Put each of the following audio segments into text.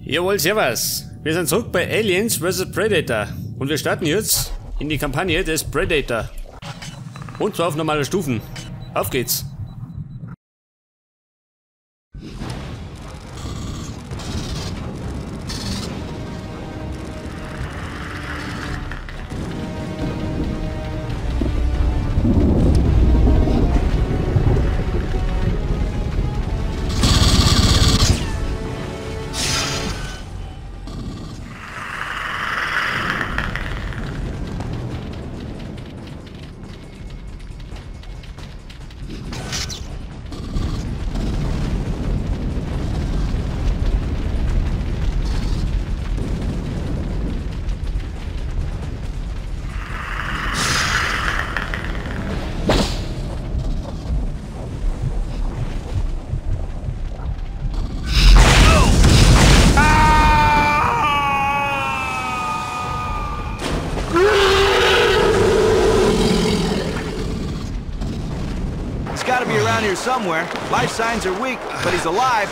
Jawohl, servus. Wir sind zurück bei Aliens vs. Predator. Und wir starten jetzt in die Kampagne des Predator. Und zwar auf normale Stufen. Auf geht's. Here somewhere. Life signs are weak, but he's alive.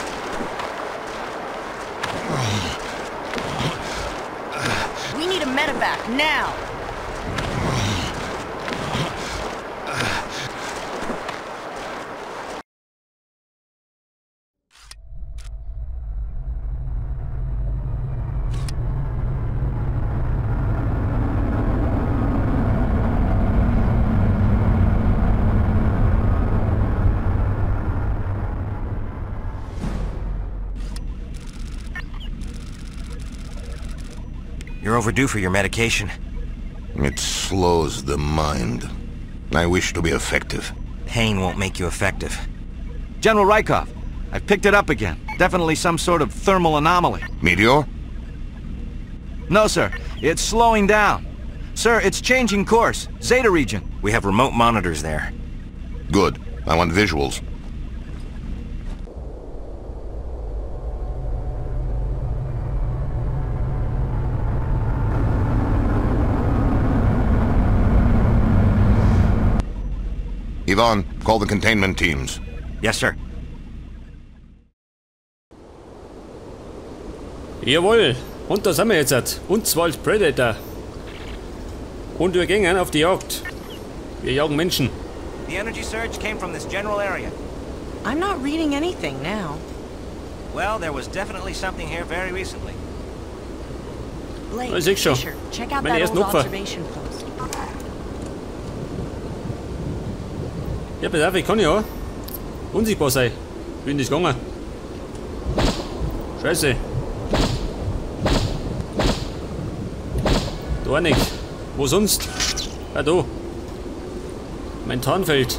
We need a medevac now. You're overdue for your medication. It slows the mind. I wish to be effective. Pain won't make you effective. General Rykov, I've picked it up again. Definitely some sort of thermal anomaly. Meteor? No, sir. It's slowing down. Sir, it's changing course. Zeta region. We have remote monitors there. Good. I want visuals. Ivan, call the containment teams. Yes, sir. Jawohl, und da sind wir jetzt. Und zwar als Predator. Und wir gehen auf die Jagd. Wir jagen Menschen. The energy surge came from this general area. I'm not reading anything now. Well, there was definitely something here very recently. Blake, Weiß ich schon. Fisher, check out Meine that ersten old Opfer. observation post. Ja, pass auf, ich kann ja unsichtbar sein. Bin das gegangen. Scheiße. Da nicht. Wo sonst? Ah, da. Mein Tarnfeld.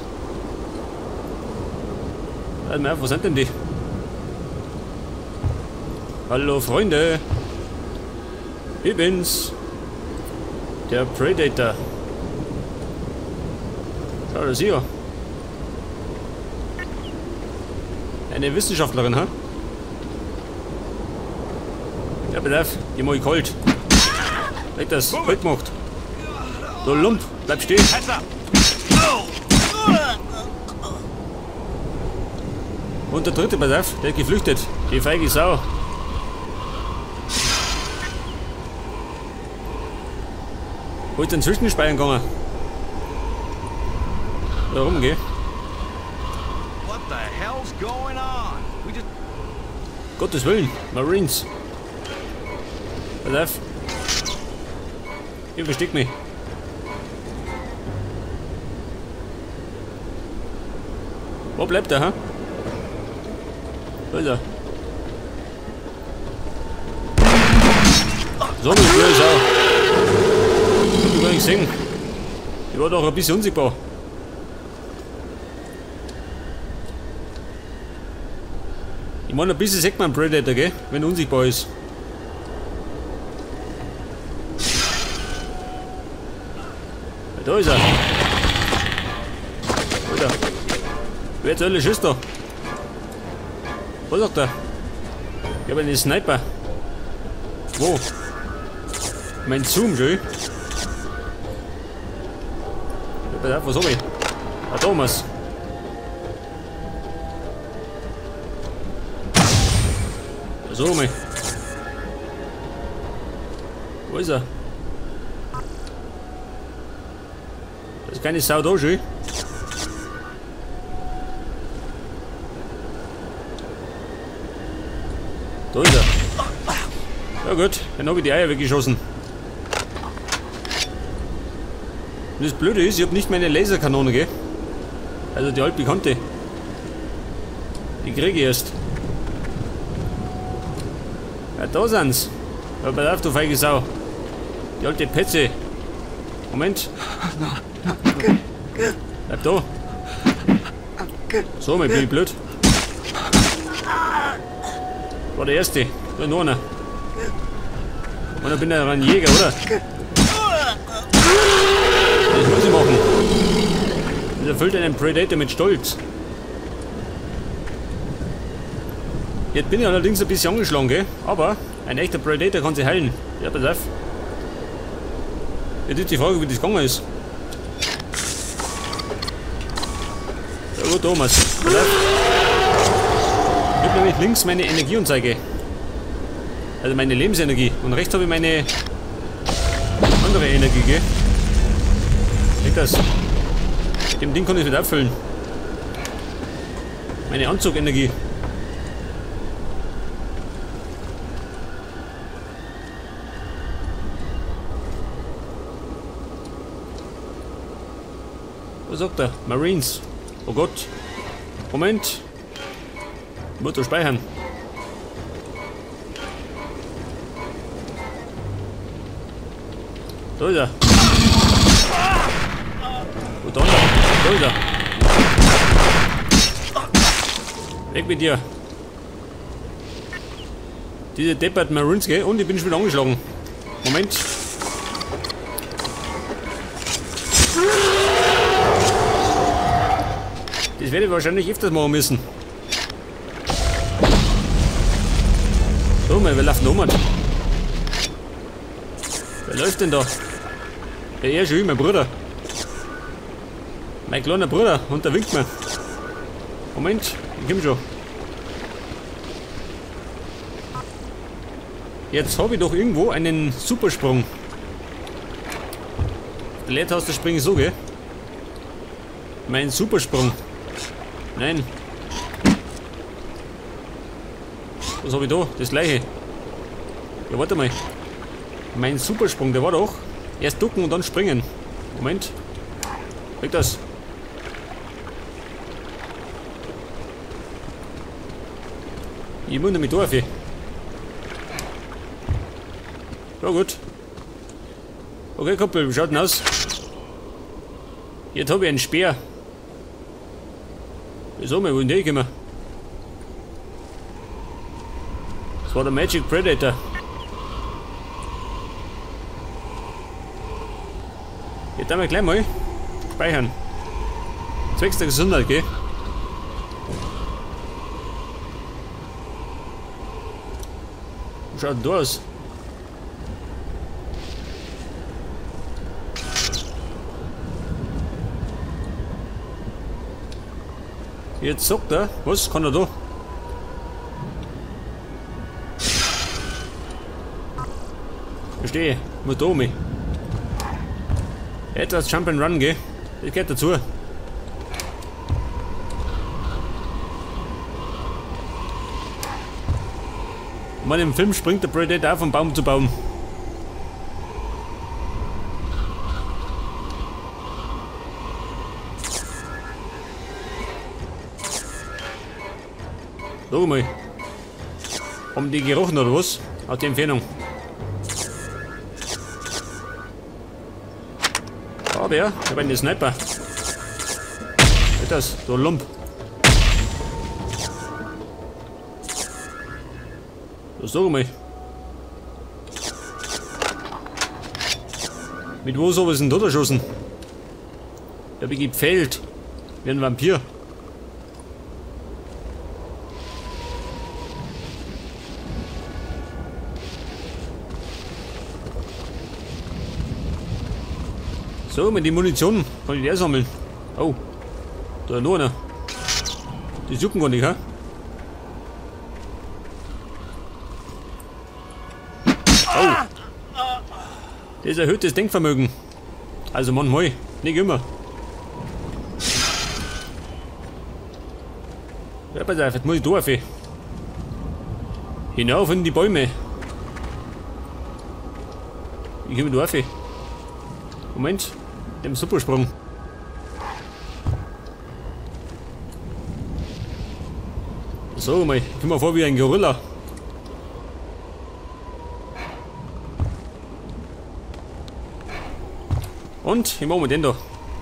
Warte mal auf, wo sind denn die? Hallo Freunde. Ich bin's. Der Predator. Schau das hier. Eine Wissenschaftlerin, ha? Ja, bedarf, die mach ich kalt. Weg das, kalt gemacht. Du Lump, bleib stehen. Und der dritte, pass auf, der ist geflüchtet. Die feige Sau. Wo ist denn Zwischenspeichern gegangen? Da rumgeh. What the hell's going on? We just... Gottes Willen, Marines. Pass auf. Ich versteck mich. Wo bleibt er, ha? Da ist er. So eine blöde Sau. Ich hab die gar nicht gesehen. Die war doch ein bisschen unsichtbar. Ich meine, ein bisschen sieht man Predator, gell? Wenn er unsichtbar ist. Ja, da ist er. Alter. Wer zur Hölle schießt da? Was sagt er? Ich habe einen Sniper. Wo? Mein Zoom, schön. Ja, pass auf, was hab ich? Ah, Thomas. So, mei. Wo ist er? Da ist keine Sau da, schön. Da ist er. Ja gut, dann habe ich die Eier weggeschossen. Und das Blöde ist, ich habe nicht meine Laserkanone, gell? Also die altbekannte. Die kriege ich erst. Ja, da sind's. Ja, pass auf, du feige Sau. Die alte Petze. Moment. Bleib da. So, mein bin ich blöd. War der erste. Da noch einer. Und dann bin ich ein Jäger, oder? Das muss ich machen. Das erfüllt einen Predator mit Stolz. Jetzt bin ich allerdings ein bisschen angeschlagen, gell? Aber ein echter Predator kann sich heilen. Ja, pass auf. Jetzt ist die Frage, wie das gegangen ist. Ja gut, Thomas. Pass auf. Ich habe nämlich links meine Energieanzeige. Also meine Lebensenergie. Und rechts habe ich meine andere Energie, gell? Seht das? Mit dem Ding kann ich es wieder auffüllen. Meine Anzugenergie. Was sagt er? Marines. Oh Gott. Moment. Motor speichern. Da ist er. Wo da ist er? Da ist er. Weg mit dir. Diese depperten Marines, gell? Und ich bin schon wieder angeschlagen. Moment. Das werde ich wahrscheinlich öfters machen müssen. So, mal, wer läuft denn um? Wer läuft denn da? Ja, er schon, mein Bruder. Mein kleiner Bruder, und der winkt mir. Moment, ich komm schon. Jetzt habe ich doch irgendwo einen Supersprung. Der Leertaste springe ich so, gell? Mein Supersprung. Nein. Was habe ich da? Das gleiche. Ja, warte mal. Mein Supersprung, der war doch. Erst ducken und dann springen. Moment. Weg das. Ich muss damit durch. Ja gut. Okay, Kumpel, wie schaut denn aus? Jetzt habe ich einen Speer. Wieso, wir wollen die kommen? Das war der Magic Predator. Jetzt haben wir gleich mal speichern. Zwecks der Gesundheit, gell? Wie schaut denn da aus? Jetzt sagt er, was kann er da? Verstehe, muss da oben. Etwas Jump and Run, gell? Das gehört dazu. Man, im Film springt der Predator auch von Baum zu Baum. Schau mal. Haben die gerochen oder was? Aus der Entfernung. Aber ja, ich habe einen Sniper. Was ist das? So ein Lump. So, sag mal. Mit wo sowas denn da erschossen? Da bin ich gepfählt. Wie ein Vampir. So, mit die Munition kann ich die sammeln. Oh, da ist noch einer. Die suchen gar nicht, ha? Oh. Das erhöht das Denkvermögen. Also manchmal, nicht immer. Ja, pass auf, jetzt muss ich da rauf. Hinauf in die Bäume. Ich komme da rauf. Moment, dem Supersprung. So, mal, ich komme mir vor wie ein Gorilla. Und, wie machen wir den da?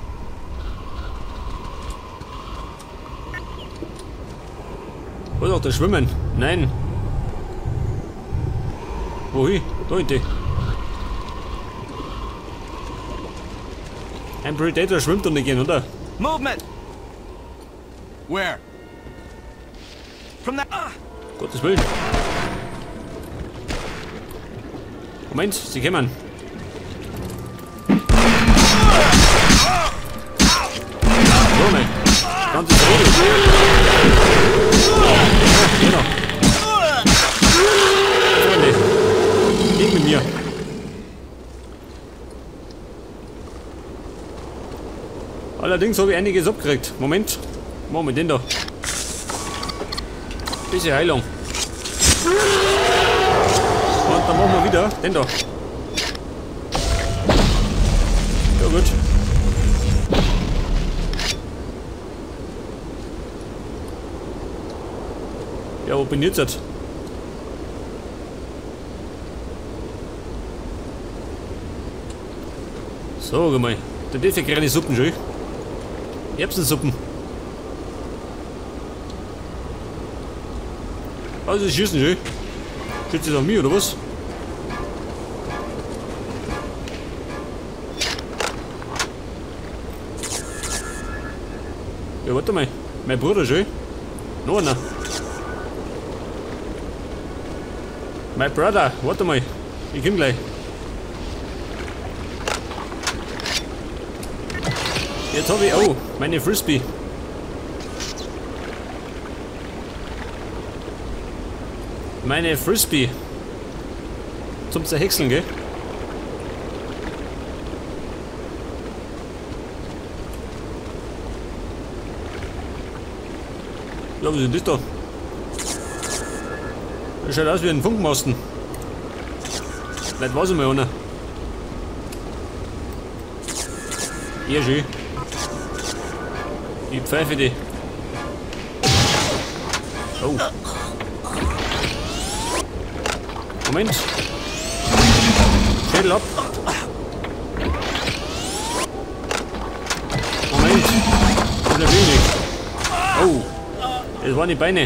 Oder auch das Schwimmen? Nein. Wohin? Da hinten. Ein Predator schwimmt doch nicht gehen, oder? Movement! Where? From that. Gottes Willen. Moment, sie kommen. So, ne. Ganze Rede. Genau. Freunde. Geht mit mir. Allerdings habe ich einiges abgekriegt. Moment. Machen wir den da. Bisschen Heilung. Und dann machen wir wieder den da. Ja gut. Ja, wo bin ich jetzt? So, geh mal. Da darf ich keine Suppen schon. Erbsensuppen. Also sie schießen schön. Schießt das auf mich oder was? Ja, warte mal. Mein Bruder schön. Noch einer. Mein Bruder, warte mal. Ich komm gleich. Jetzt habe ich auch meine Frisbee. Meine Frisbee. Zum Zerhäckseln, gell? Ja, was ist denn das da? Das schaut aus wie ein Funkmasten. Vielleicht war es mal einer. Ja, schön. Ich pfeife die. Oh. Moment. Schädel ab. Moment. Das ist ein wenig. Oh. Das waren die Beine.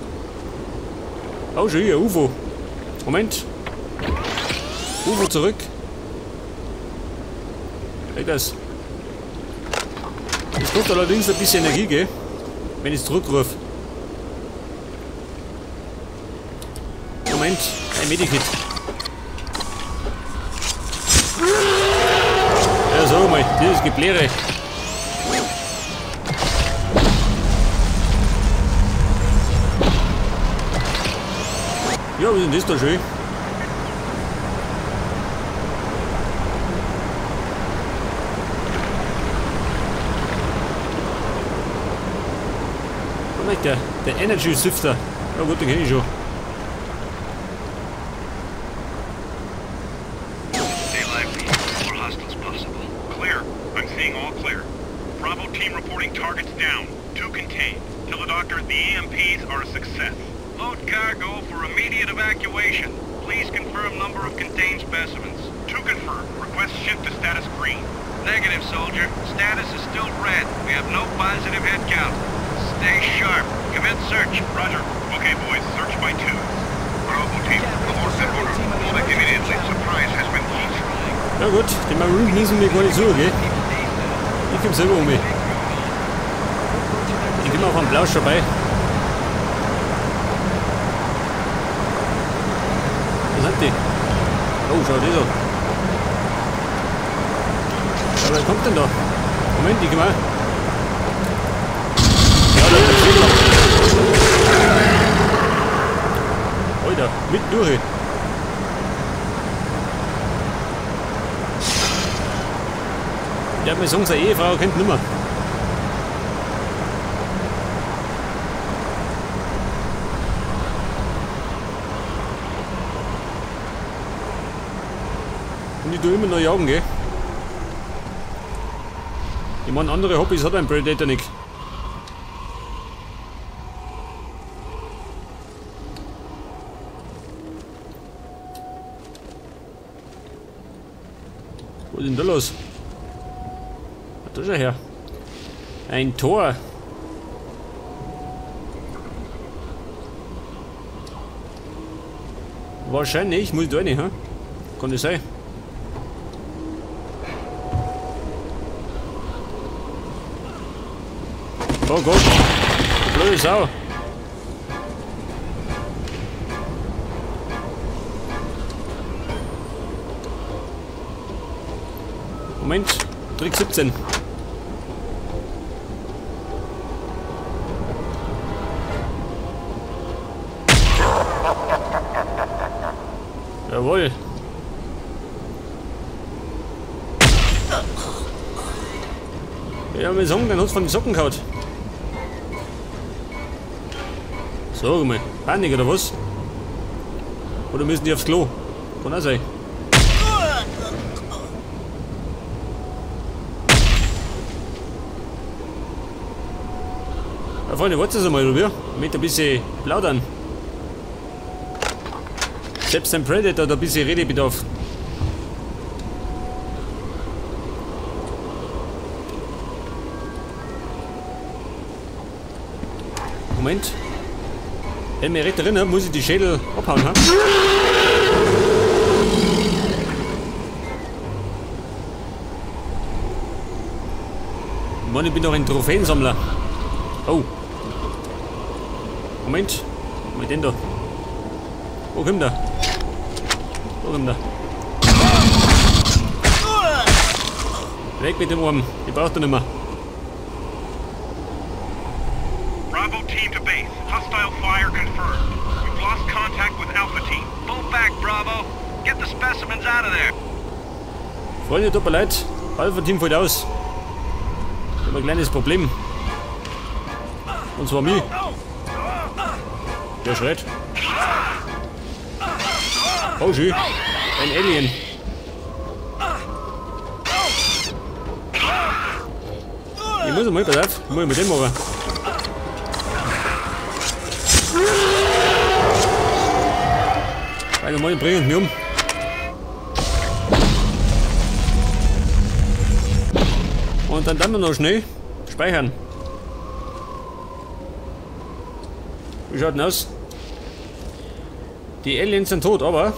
Oh, schon hier, UFO. Moment. UFO zurück. Weg das. Das kostet allerdings ein bisschen Energie, gell? Wenn ich es zurückrufe. Moment. Ein Medikit. Ja, so mal. Dieses Gebläre. Ja, was ist denn das da schön? Der Energy Sifter. Ja gut, den kenne ich schon. Stay lively. More hostiles possible. Clear. I'm seeing all clear. Bravo team reporting targets down. 2 contained. Tell the doctor the EMPs are a success. Load cargo for immediate evacuation. Please confirm number of contained specimens. 2 confirmed. Request shift to status green. Negative, soldier. Status is still red. We have no positive head count. Stay sharp. Commence search. Roger. Okay, boys. Search by 2. Bravo team. Report that order. Move immediately. Surprise has been keyed. Ja gut, die Marines müssen mir gar nicht so, gell? Ich komm selber um mich. Ich bin auch am Blausch vorbei. Wo sind die? Oh, schau die so. Ja, wer kommt denn da? Moment, ich geh mal. Ja, da ist der Fehler. Alter, mit durch. Ja, mir sagen, seine Ehefrau kennt nimmer. Und ich tue immer noch jagen, gell? Ich meine, andere Hobbys hat ein Predator nicht. Was ist denn da los? Da ist er her. Ein Tor. Wahrscheinlich muss ich da rein, ha? Kann das sein? Oh Gott, blöde Sau. Moment, Trick 17. Jawohl. Ja, wir sagen, dann hat's von den Socken gehauen. Sag mal, Panik oder was? Oder müssen die aufs Klo? Kann auch sein. Ja, Freunde, wartet einmal, oder wie? Mit ein bisschen plaudern. Selbst ein Predator hat ein bisschen Redebedarf. Moment. Wenn mir recht erinnere, muss ich die Schädel abhauen, ha? Mann, ich bin doch ein Trophäensammler. Oh. Moment. Mal den da. Wo kommt der? Wo kommt der? Weg mit dem Arm. Ich brauch den nicht mehr. Bravo team to base. Hostile fire confirmed. We've lost contact with Alpha team. Pull back, Bravo. Get the specimens out of there. Freunde, tut mir leid. Alpha-Team fällt aus. Ich habe ein kleines Problem. Und zwar mich. Der schreit. Oh, schön. Ein Alien. Ich muss mal, pass auf. Ich muss mit dem machen. Beide mal bringen mich um. Und dann wir noch schnell speichern. Wie schaut denn aus? Die Aliens sind tot, aber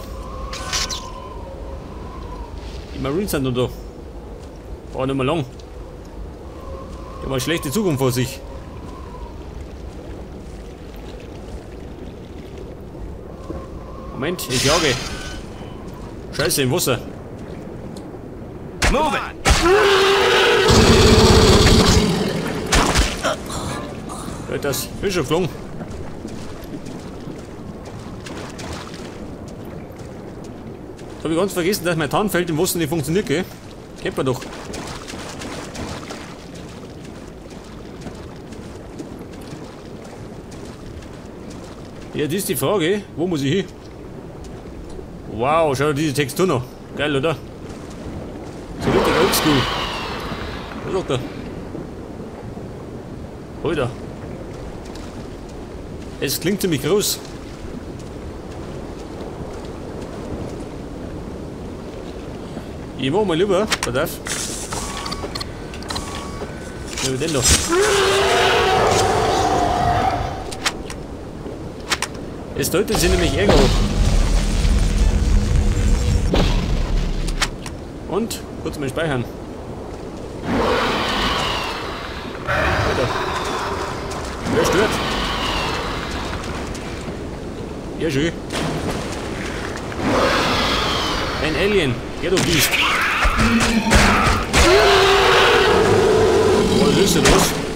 die Marines sind noch da. War nicht mehr lang. Die haben eine schlechte Zukunft vor sich. Moment, ich jage. Scheiße, im Wasser. Move it! Das ist schon geflogen. Jetzt habe ich ganz vergessen, dass mein Tarnfeld im Wasser nicht funktioniert, gell? Kennt man doch. Ja, das ist die Frage. Wo muss ich hin? Wow, schau dir diese Textur noch. Geil, oder? So richtig oldschool. Was sagt er? Alter. Es klingt ziemlich groß. Ich mach mal lieber, pass auf. Nehmen wir den doch. Es deutet sich nämlich Ego. Und kurz mal speichern. Weiter. Wer stört? Ja, schön. Ein Alien. Ja, du Biest. Was ist denn los?